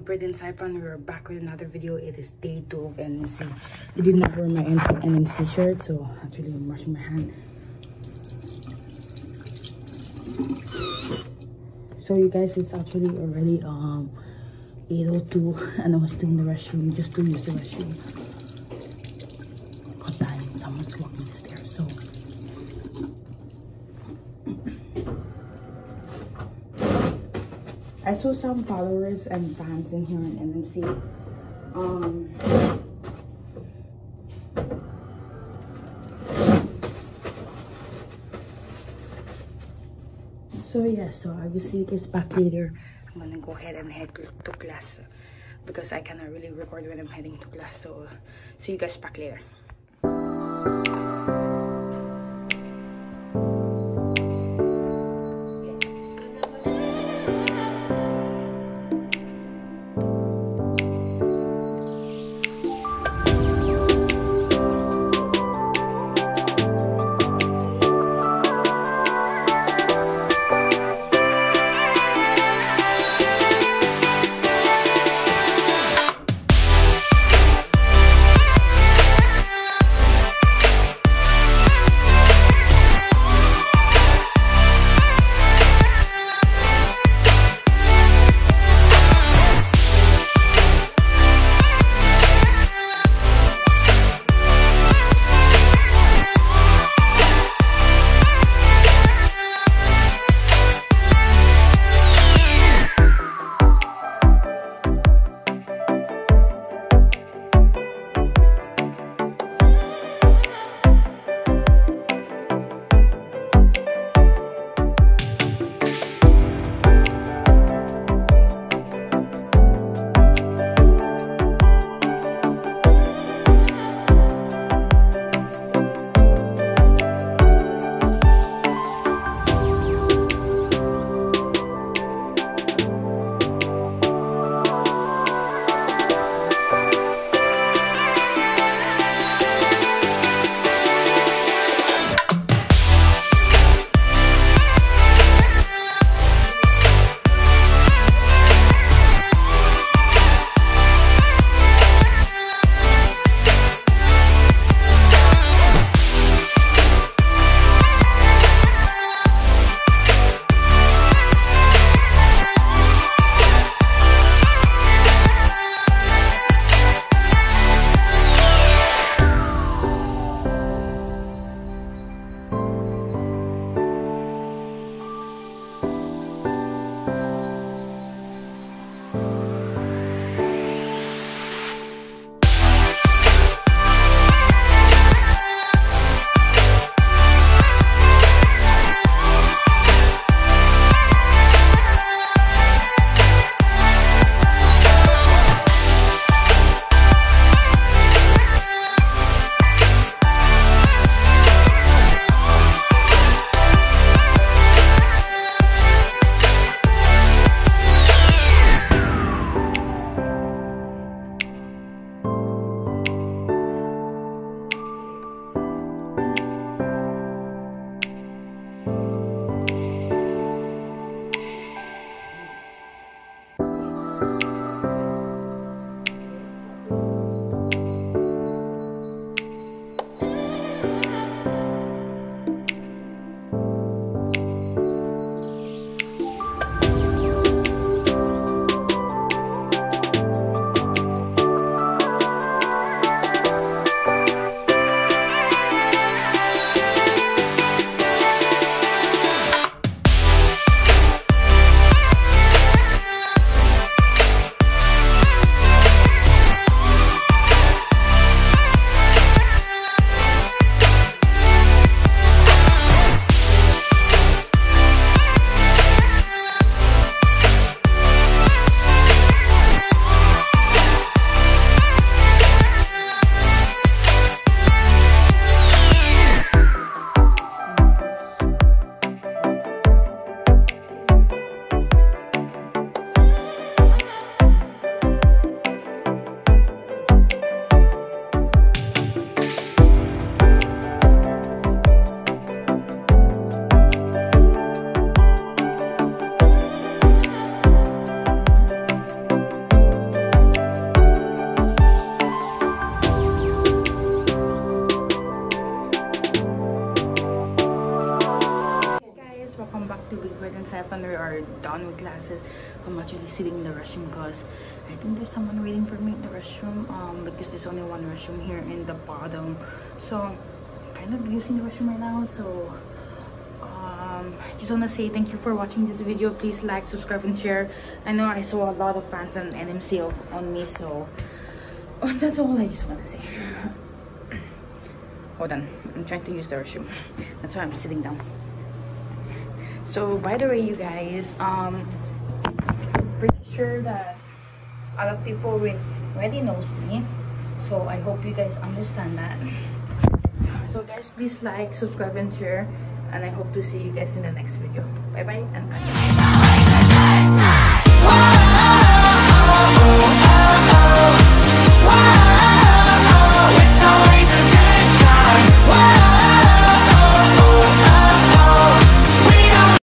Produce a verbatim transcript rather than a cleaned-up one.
Bird in Saipan. We're back with another video. It is day two of N M C. I did not wear my N M C shirt, so actually I'm washing my hand. So you guys, it's actually already um eight oh two and I was still in the restroom just to use the restroom. God damn, someone's walking the stairs. So I saw some followers and fans in here in N M C. Um, so yeah, so I will see you guys back later. I'm gonna go ahead and head to class because I cannot really record when I'm heading to class. So see you guys back later. secondary or done with classes, I'm actually sitting in the restroom because I think there's someone waiting for me in the restroom. Um, because there's only one restroom here in the bottom, so I'm kind of using the restroom right now. So um, I just want to say thank you for watching this video. Please like, subscribe, and share. I know I saw a lot of fans on N M C on me, so oh, that's all I just want to say. Hold on, I'm trying to use the restroom. That's why I'm sitting down. So by the way, you guys, um pretty sure that a lot of people already knows me, so I hope you guys understand that. So guys, please like, subscribe, and share, and I hope to see you guys in the next video. Bye bye and bye.